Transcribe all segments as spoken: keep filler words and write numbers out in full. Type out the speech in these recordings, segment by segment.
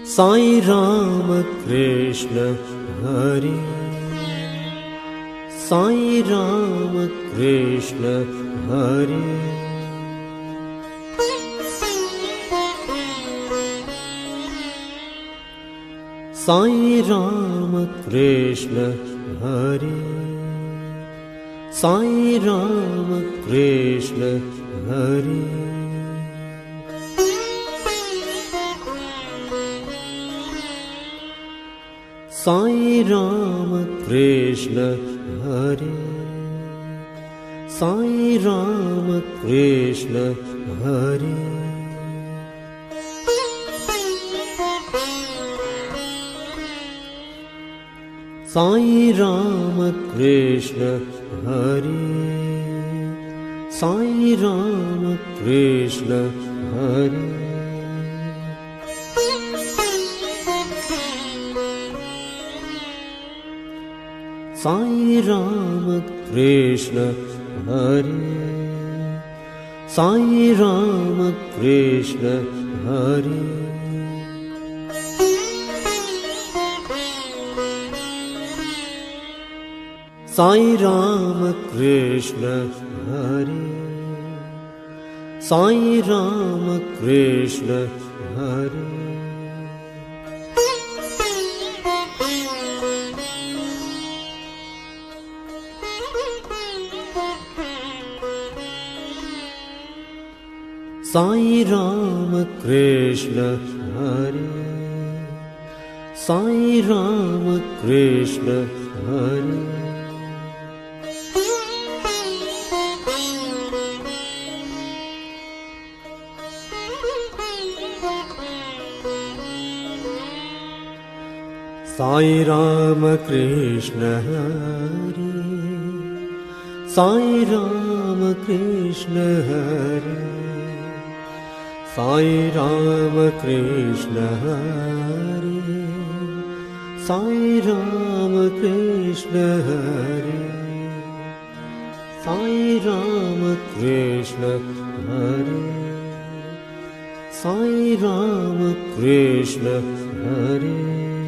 Sai Ram Krishna Hari, Sai Ram Krishna Hari. Sai Ram Krishna Hari, Sai Ram Krishna Hari. Sai Ram Krishna Hari, Sai Ram Krishna Hari. Sai Ram Krishna Hari, Sai Ram Krishna Hari. Sai Ram Krishna Hari, Sai Ram Krishna Hari. Sai Ram Krishna Hari, Sai Ram Krishna Hari. Sai Ram Krishna Hari, Sai Ram Krishna Hari. Sai Ram Krishna Hari, Sai Ram Krishna Hari. Sai Ram Krishna Hari, Sai Ram Krishna Hari. Sai Ram Krishna Hari, Sai Ram Krishna Hari.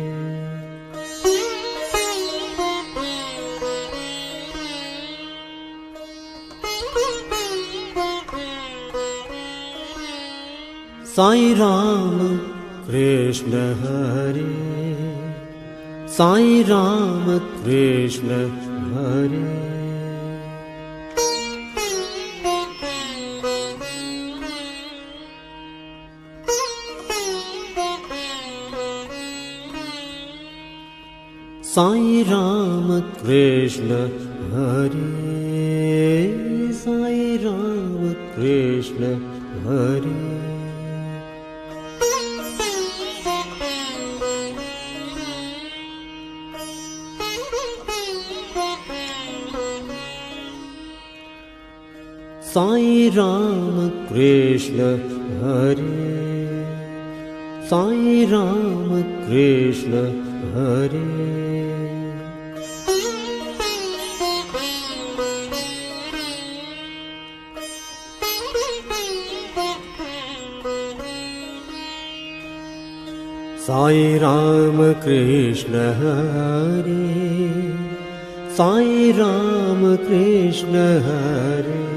Sai Ram Krishna Hari, Sai Ram Krishna Hari. Sai Ram Krishna Hari, Sai Ram Krishna Hari. Sai Ram Krishna Hari, Sai Ram Krishna Hari. Sai Ram Krishna Hari, Sai Ram Krishna Hari.